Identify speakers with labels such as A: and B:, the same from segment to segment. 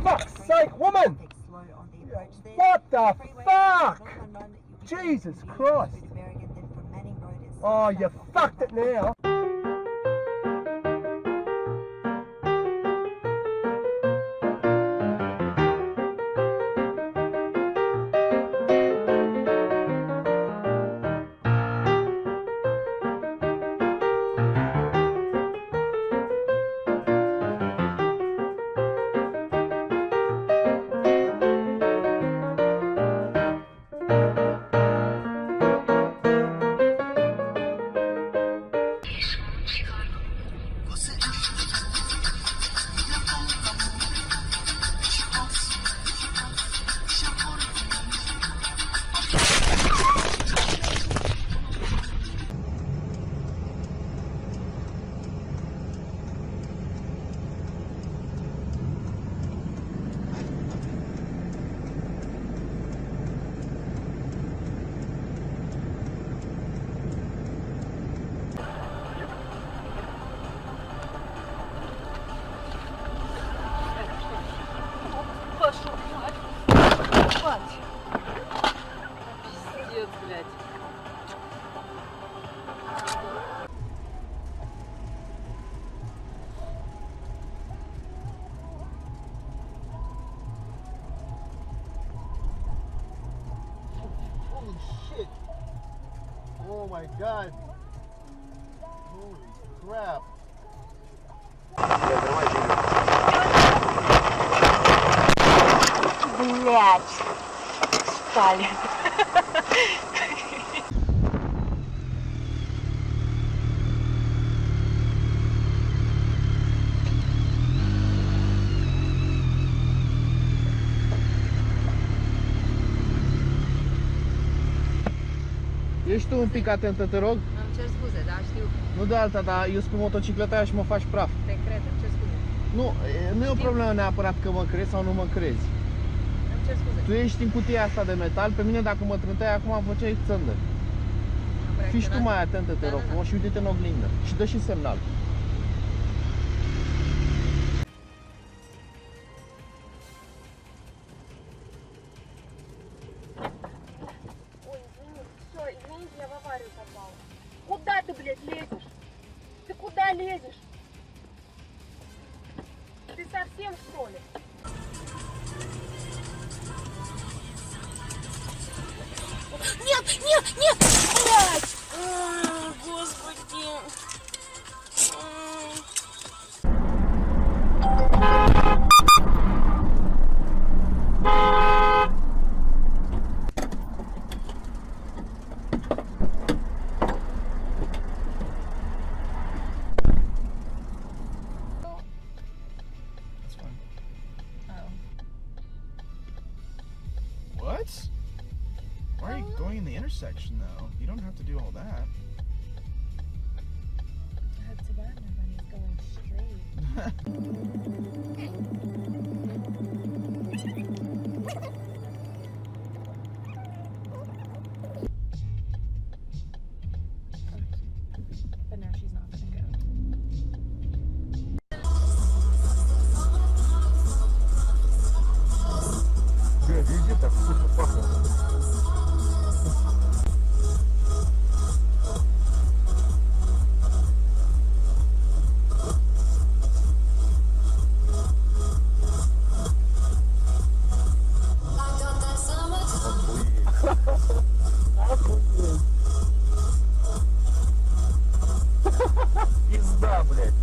A: fuck's sake, woman! What the fuck? Jesus Christ! Oh, you fucked it now.
B: Пиздец, блядь.
C: Holy shit! Oh my god! Holy crap!
B: Блядь. Стали.
C: Ești tu un pic atentă, te rog?
B: Îmi cer scuze, da, știu.
C: Nu de alta, dar eu sunt pe motocicleta aia și mă faci praf.
B: Te cred, îmi cer scuze.
C: Nu e o problemă neapărat că mă crezi sau nu mă crezi.
B: Îmi cer scuze.
C: Tu ești în cutia asta de metal, pe mine dacă mă trânteai acum făceai țândă. Fii și tu mai atentă, te rog frumos, și uite-te în oglindă. Și dă și semnal.
B: Извините, я в аварию попала. Куда ты, блядь, лезешь? Ты куда лезешь? Ты совсем, что ли? Нет, нет, нет! Блядь! Господи!
D: What? Why are you going in the intersection though? You don't have to do all that.
B: That's bad when he's going straight. But now she's not gonna go.
A: Везде так вкусно пахнет. Пизда, блядь.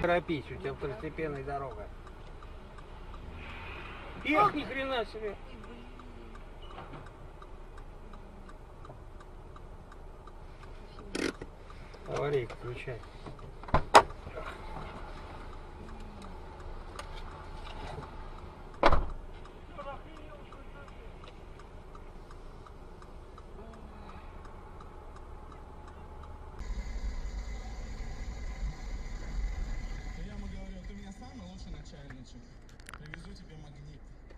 E: Торопись, у тебя второстепенная дорога. Эх, ни хрена себе. Аварийку включай.
D: Я ему говорю, ты меня самый лучший начальничек. Привезу тебе магнит.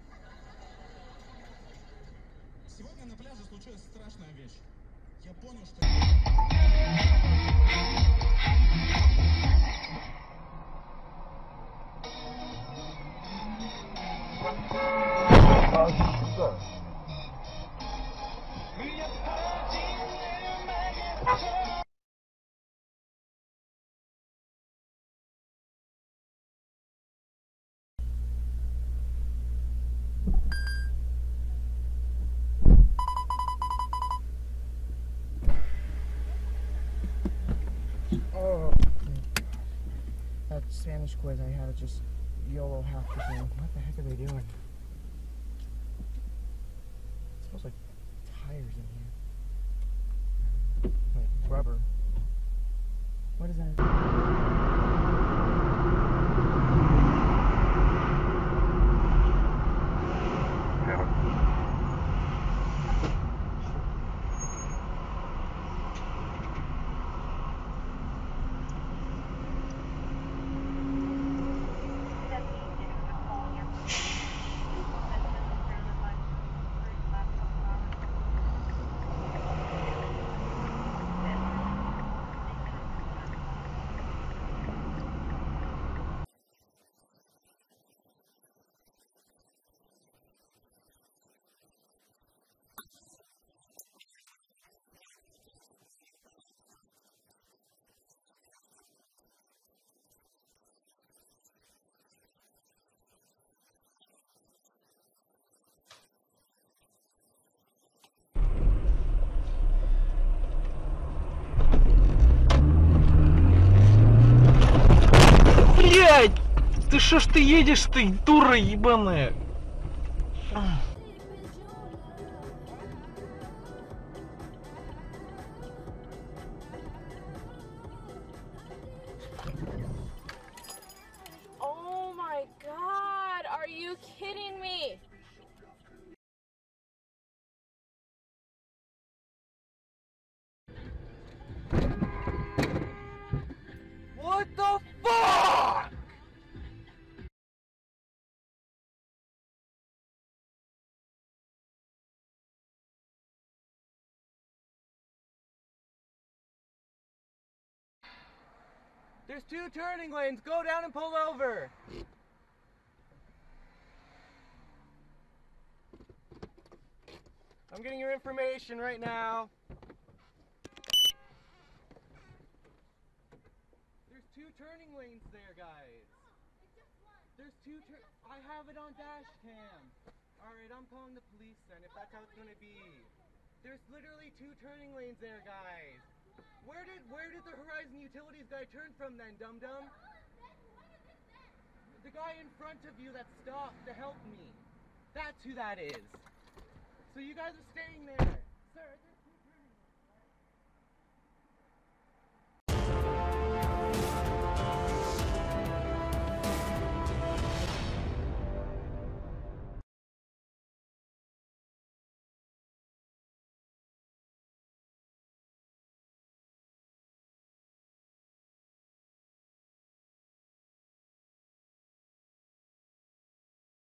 D: Сегодня на пляже случилась страшная вещь. Я понял, что...
F: Oh, that Spanish quiz I had to just YOLO half the thing. What the heck are they doing? It smells like tires in here. Wait, rubber. What is that?
G: Блядь! Ты шо ж ты едешь, ты дура ебаная?
B: Oh my god, are you kidding me?
G: What the fuck?
F: There's 2 turning lanes. Go down and pull over. I'm getting your information right now. There's 2 turning lanes there, guys. There's 2 I have it on dash cam. Alright, I'm calling the police then, if that's how it's gonna be. There's literally 2 turning lanes there, guys. Where did the Horizon Utilities guy turn from then, dum-dum? The guy in front of you that stopped to help me. That's who that is. So you guys are staying there. Sir,